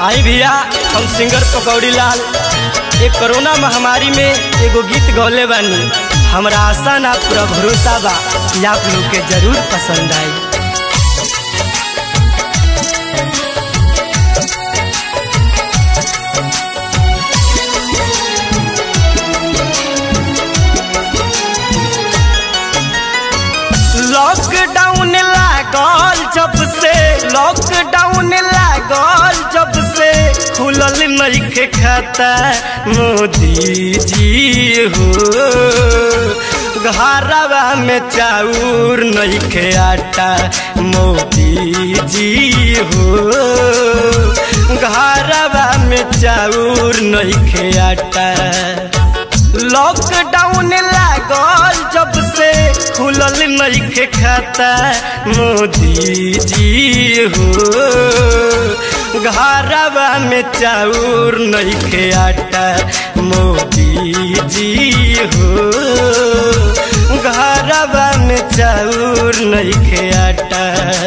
आई भैया हम सिंगर पकौड़ी लाल एक कोरोना महामारी में एगो गीत गौले बानी। हमरा आशा ना पूरा भरोसा बा कि आप लोग के जरूर पसंद आई। लॉकडाउन लागल जब से, लॉकडाउन लागल जब से खुलल नइखे खाता मोदी जी हो। घरवा में चाउर नइखे आटा मोदी जी हो। घरवा में चाउर नइखे आटा। लॉकडाउन लागल जब से खुलल नइखे खाता मोदी जी हो। घरवा में चाउर नइखे आटा मोदी जी हो। घरवा में चाउर नइखे आटा।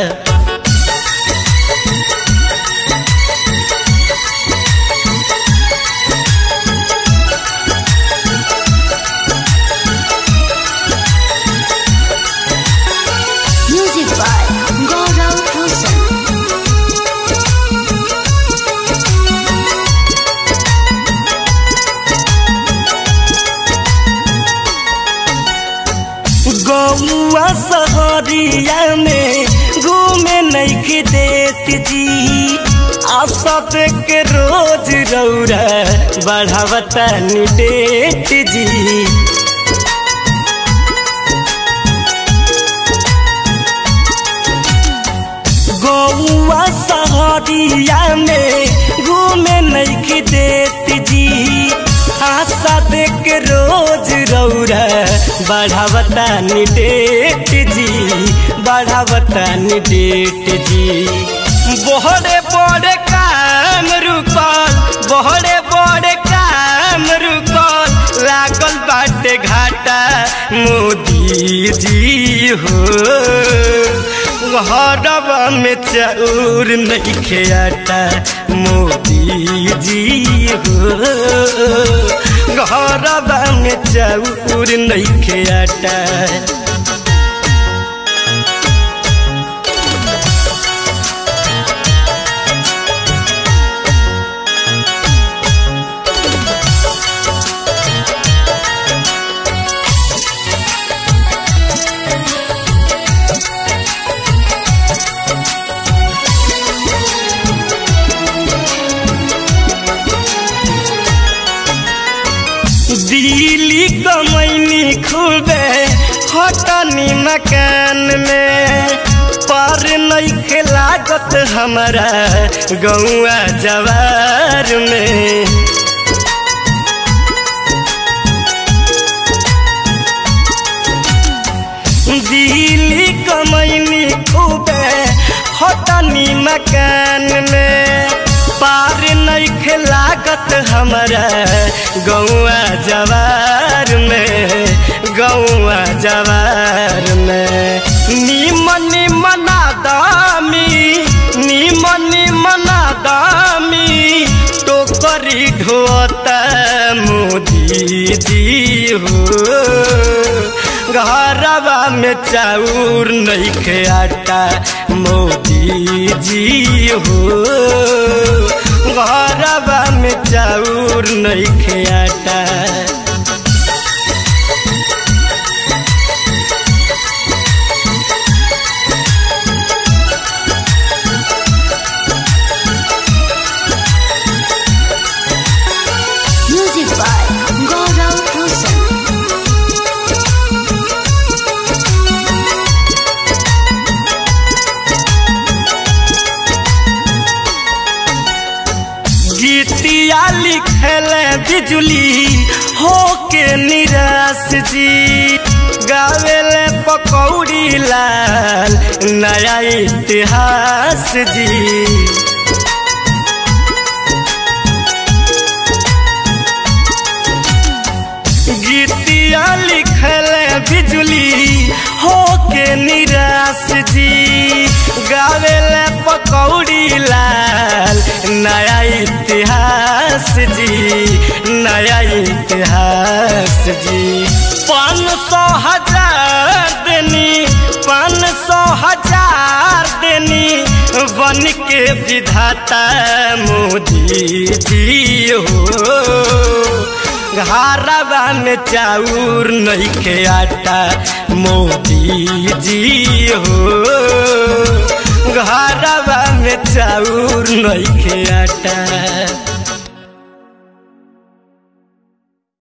गौआ सहरिया में घूमे नहीं देत जी। आशा के रोज रौरा बढ़ावता डेट जी। गौआ सहरिया में घूमे नहीं देत जी। आशा देख रोज रौरा बढ़ावता डेट जी, बढ़ावता डेट जी। बड़े बड़े काम रुकल, बड़े बड़े काम रुकल लागल बाटे घाटा मोदी जी हो। घरवा में चाउर नइखे आटा मोदी जी हो। घरवा में चाउर नइखे आटा। दिल्ली कमैनी खूबे हटनी मकान में, पर नइखे लागत हमारा गौआ जवार में। दिल्ली कमैनी खूबे हटनी मकान में, पार नइखे लागत हमारा गौआ जवार में, गौआ जवार में। निमन मना दामी, निमन मना दामी टोकरी ढोता मोदी जी हो। घरवा में चाउर नइखे आटा मोदी जी हो। घरवा में चाउर नइखे आटा। गीतिया लिखले बिजुली हो के निराश जी। गावेले पकौड़ी लाल नया इतिहास जी। गीतिया लिखले बिजुली हो के निराश जी। गावेले पकौड़ी लाल नया नया इतिहास जी। 500,000 देनी 500,000 देनी बन के विधाता मोदी जी हो। घरवा में चाउर नहीं के आटा मोदी जी हो। घरवा में चाउर नहीं के आटा।